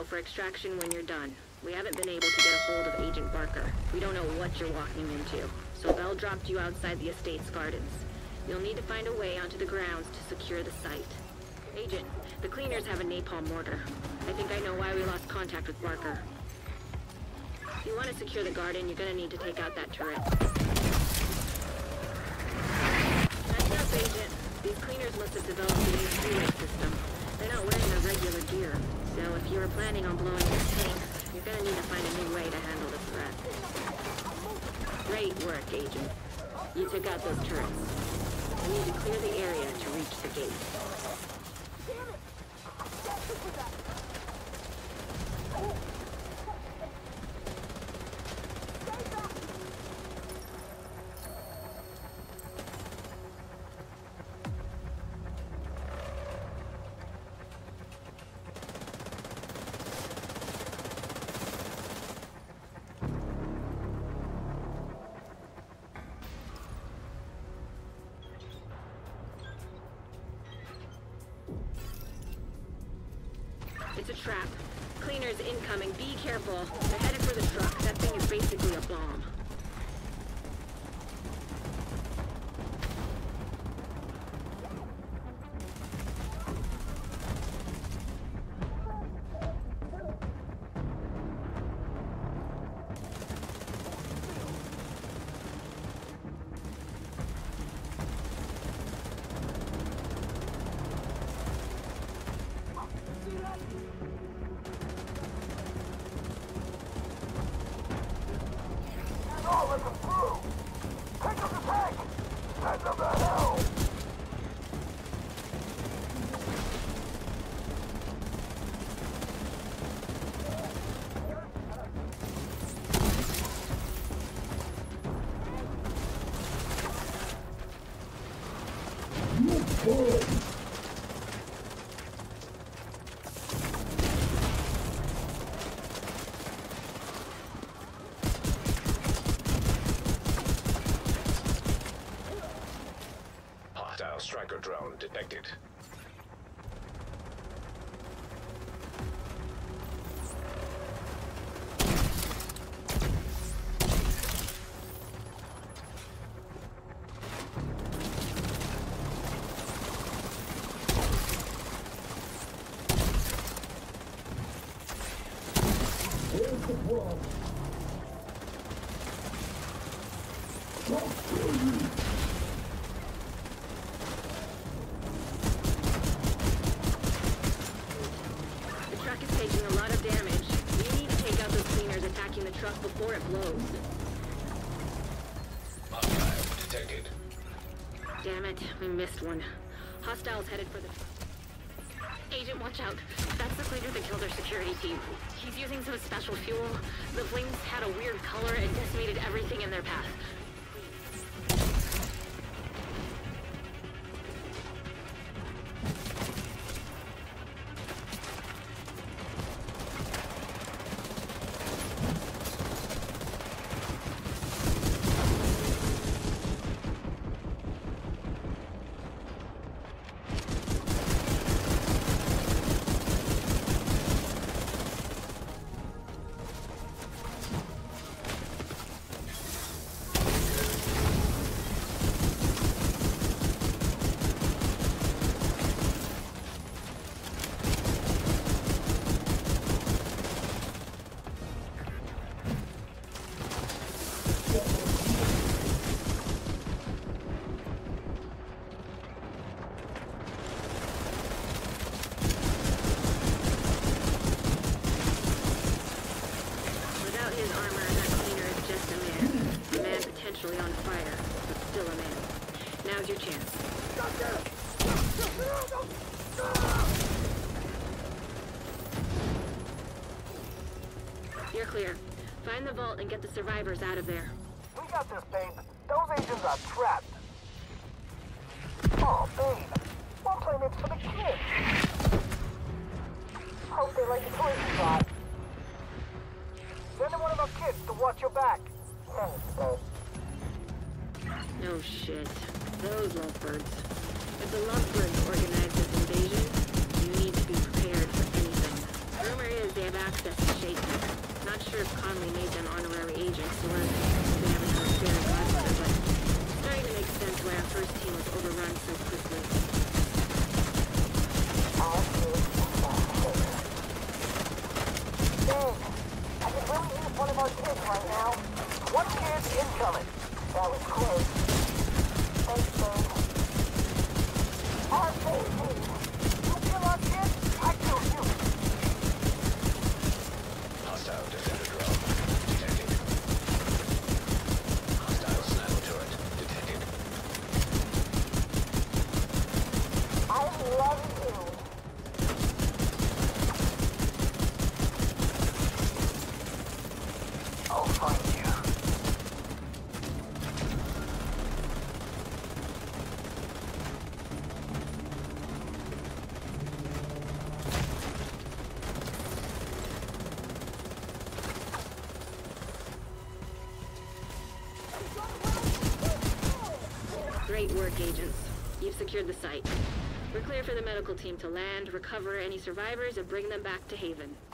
window for extraction when you're done. We haven't been able to get a hold of Agent Barker. We don't know what you're walking into. So Bell dropped you outside the estate's gardens. You'll need to find a way onto the grounds to secure the site. Agent, the cleaners have a napalm mortar. I think I know why we lost contact with Barker. If you want to secure the garden, you're gonna need to take out that turret. That's up, Agent. These cleaners must have developed a new relay system. They're not wearing their regular gear, so if you were planning on blowing this tank, you're gonna need to find a new way to handle the threat. Great work, Agent. You took out those turrets. We need to clear the area to reach the gate. It's a trap. Cleaners incoming. Be careful. They're headed for the truck. That thing is basically a bomb. Hostile striker drone detected. The truck is taking a lot of damage. You need to take out those cleaners attacking the truck before it blows. Hostile detected. Damn it, we missed one. Hostiles headed for the... Agent, watch out. That's the cleaner that killed our security team. He's using some special fuel. The flames had a weird color and decimated everything in their path. Potentially on fire, but still a man. Now's your chance. You're clear. Find the vault and get the survivors out of there. We got this, babe. Those agents are trapped. Oh, babe. We're playing it for the kids. Hope they like the toy spot. Send one of our kids to watch your back. No shit. Those lovebirds. If the lovebirds organize this invasion, you need to be prepared for anything. Rumor is they have access to Shaken. Not sure if Conley made them honorary agents or if they have another fairy godmother, but it's starting to make sense why our first team was overrun so quickly. Dang, I could really use one of our kids right now. One kid incoming. That was close. Thanks, babe. Our baby. You kill our kid, I kill you. Hostile defender drone detected. Hostile sniper turret detected. I love you. I'll find you. Great work, agents. You've secured the site. We're clear for the medical team to land, recover any survivors, and bring them back to Haven.